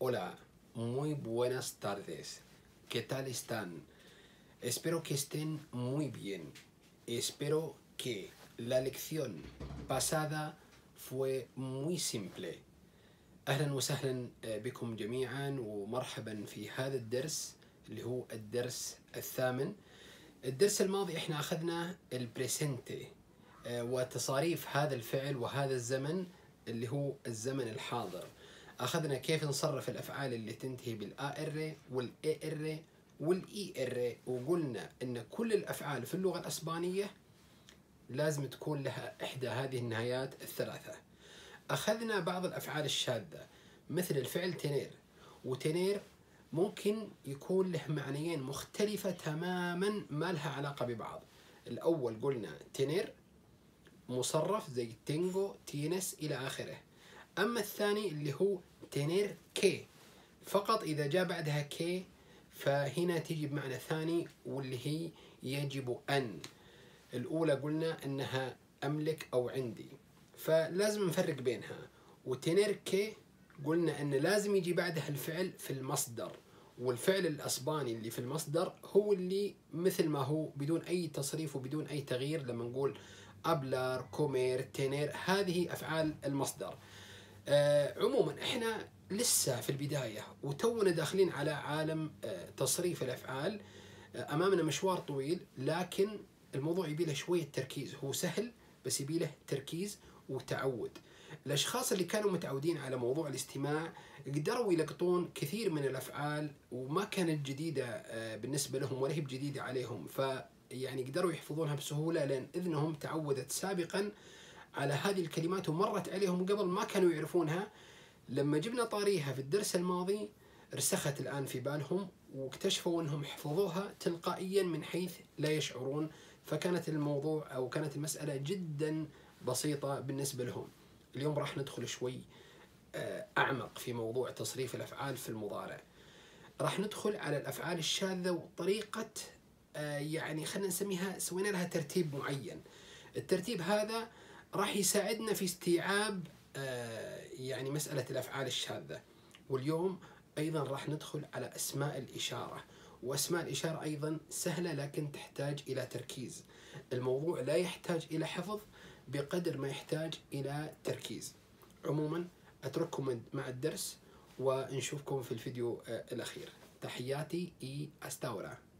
Hola, muy buenas tardes. ¿Qué tal están? Espero que estén muy bien. Espero que la lección pasada fue muy simple. أهلا وسهلا بكم جميعا ومرحبا في هذا الدرس اللي هو الدرس الثامن. الدرس الماضي احنا أخذنا البريسنتي وتصاريف هذا الفعل وهذا الزمن اللي هو الزمن الحاضر. أخذنا كيف نصرف الأفعال اللي تنتهي بالآر والإير والإير، وقلنا إن كل الأفعال في اللغة الأسبانية لازم تكون لها إحدى هذه النهايات الثلاثة. أخذنا بعض الأفعال الشاذة مثل الفعل تنير، وتنير ممكن يكون له معنيين مختلفة تماما ما لها علاقة ببعض. الأول قلنا تنير مصرف زي تينجو تينس إلى آخره. أما الثاني اللي هو تنير كي، فقط إذا جاء بعدها كي فهنا تيجي بمعنى ثاني واللي هي يجب أن. الأولى قلنا أنها أملك أو عندي، فلازم نفرق بينها. وتنير كي قلنا أن لازم يجي بعدها الفعل في المصدر، والفعل الأسباني اللي في المصدر هو اللي مثل ما هو بدون أي تصريف وبدون أي تغيير. لما نقول أبلر كومير تنير هذه أفعال المصدر. عموما احنا لسه في البداية وتونا داخلين على عالم تصريف الأفعال. أمامنا مشوار طويل، لكن الموضوع يبيله شوية تركيز. هو سهل بس يبيله تركيز وتعود. الأشخاص اللي كانوا متعودين على موضوع الاستماع قدروا يلقطون كثير من الأفعال وما كانت جديدة بالنسبة لهم ولا هي جديدة عليهم، فيعني قدروا يحفظونها بسهولة لأن إذنهم تعودت سابقا على هذه الكلمات ومرت عليهم قبل ما كانوا يعرفونها. لما جبنا طاريها في الدرس الماضي رسخت الآن في بالهم واكتشفوا أنهم حفظوها تلقائيا من حيث لا يشعرون، فكانت الموضوع أو كانت المسألة جدا بسيطة بالنسبة لهم. اليوم راح ندخل شوي أعمق في موضوع تصريف الأفعال في المضارع. راح ندخل على الأفعال الشاذة وطريقة يعني خلينا نسميها، سوينا لها ترتيب معين. الترتيب هذا راح يساعدنا في استيعاب يعني مسألة الأفعال الشاذة. واليوم أيضا راح ندخل على أسماء الإشارة، وأسماء الإشارة أيضا سهلة لكن تحتاج إلى تركيز. الموضوع لا يحتاج إلى حفظ بقدر ما يحتاج إلى تركيز. عموما أترككم مع الدرس ونشوفكم في الفيديو الأخير. تحياتي إي أستاورا.